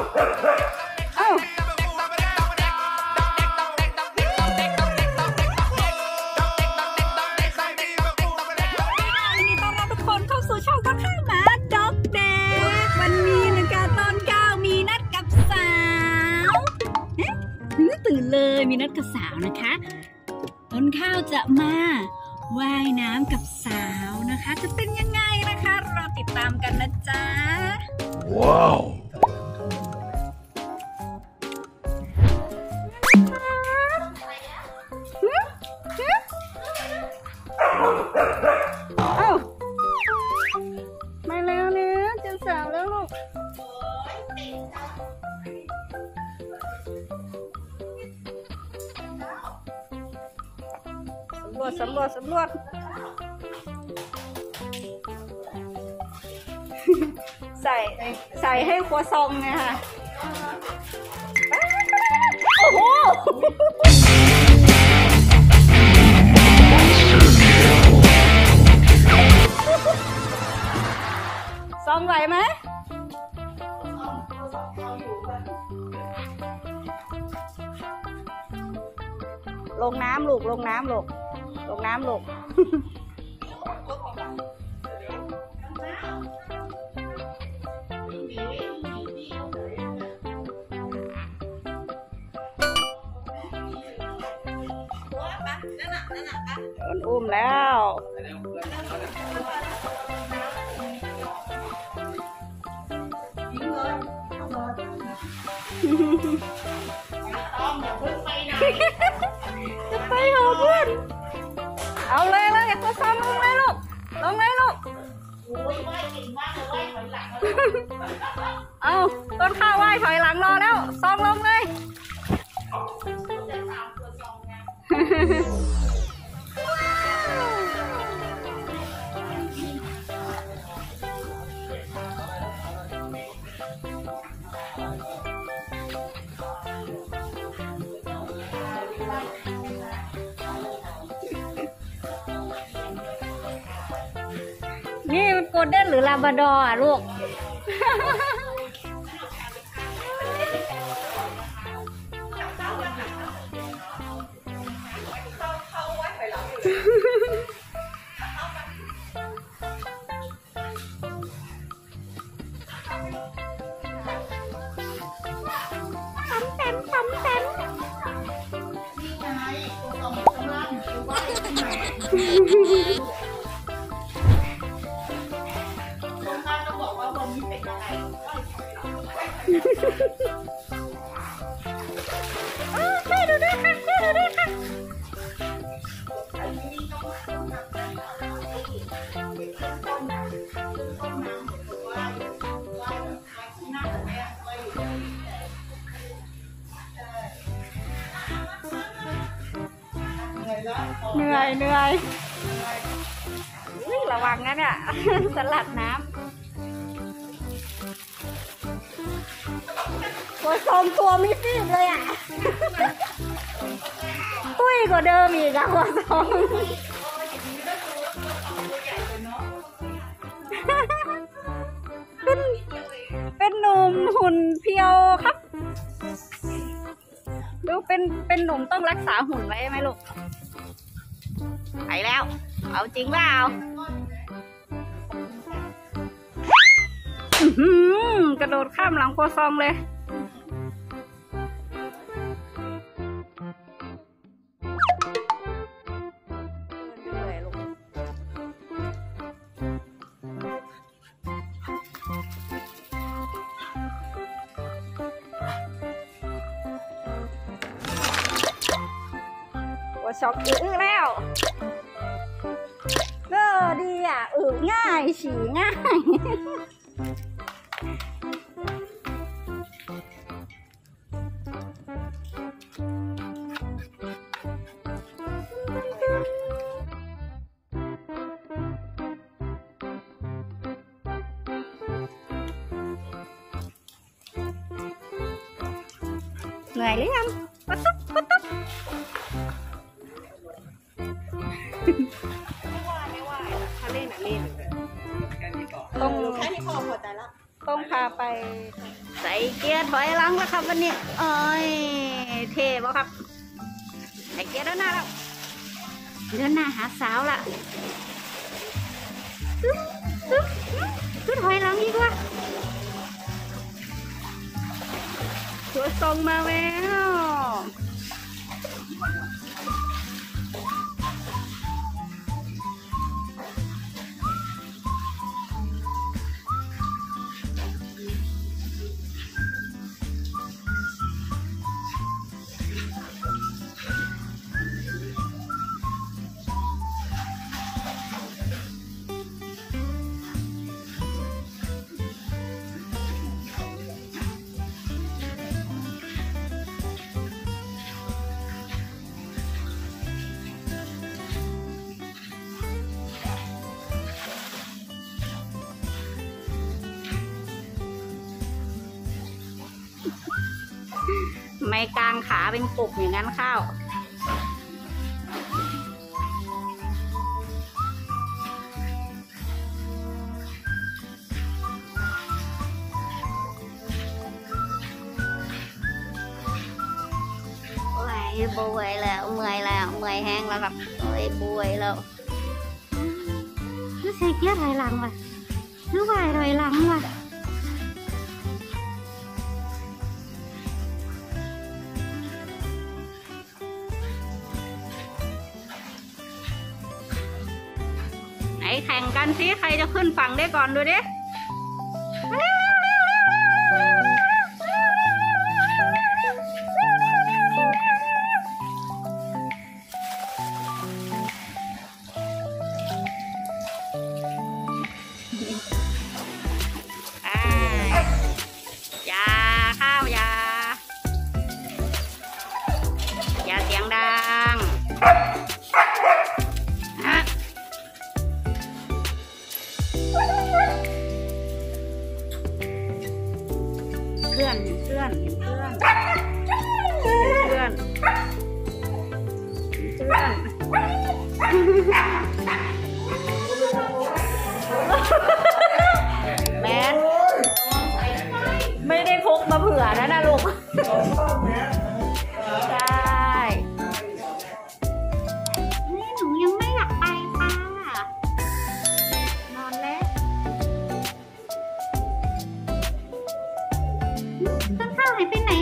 เอ้าช่องต้นข้าวหมาด็อกเด็กวันนี้นะคะตอน9มีนัดกับสาวตื่นเลยมีนัดกับสาวนะคะต้นข้าวจะมาว่ายน้ำกับสาวนะคะจะเป็นยังไงนะคะเราติดตามกันนะจ๊ะว้าวสำรวจใส่ให้ครัวซองไงค่ะโอ้โหซองไหวไหมลงน้ำลูกลงน้ำลูกอุ้มแล้วจะไปหาเพื่อนเอาเลยก็ซ้อมลงเลยลูกเอาต้นข้าวไหวถอยหลังรอแล้วซ้อมลงเลยนี่มันโกลเด้นหรือลาบราดอร์อ่ะลูกช่วยดูด้วยค่ะเหนื่อยระวังนะเนี่ยสลัดน้ำตัวทรงตัวไม่ฟีบเลยอ่ะตุ้ยกว่าเดิมอีกอะตัวทรงเป็นหนุ่มหุ่นเพียวครับดูเป็นหนุ่มต้องรักษาหุ่นไว้ไหมลูกไปแล้วเอาจริงเปล่ากระโดดข้ามหลังโคซองเลยช็อกแล้วดีอ่ะง่ายฉี่ง่ายเหนื่อยหรือยังปั๊บไม่ว่าถ้าเล่นเล่นตรงแค่นี้พอใจแล้วตต้องพาไปใส่เกียร์ถอยหลังแล้วครับวันนี้เอ้ยเท่บ่ครับใส่เกียร์ด้านหน้าแล้วเดินหน้าหาสาวละถอยหลังอีกว่าตัวทรงมาแล้วไม่กลางขาเป็นปุกอย่างนั้นข้าวบวยแล้วเมื่อยแล้วเมื่อยแห้งแล้วครับโอ้ยบวยแล้วนึกใส่เกียร์ถอยหลังว่ะนึกว่าถอยหลังว่ะไหนแข่งกันสิใครจะขึ้นฝั่งได้ก่อนดูดิอย่าข้าวอย่าเสียงดังเพื่อนแมนไม่ได้พกมาเผื่อนะลูกใช่นี่หนูยังไม่อยากไปค่ะนอนแล้วต้นข้าวหายไปไหน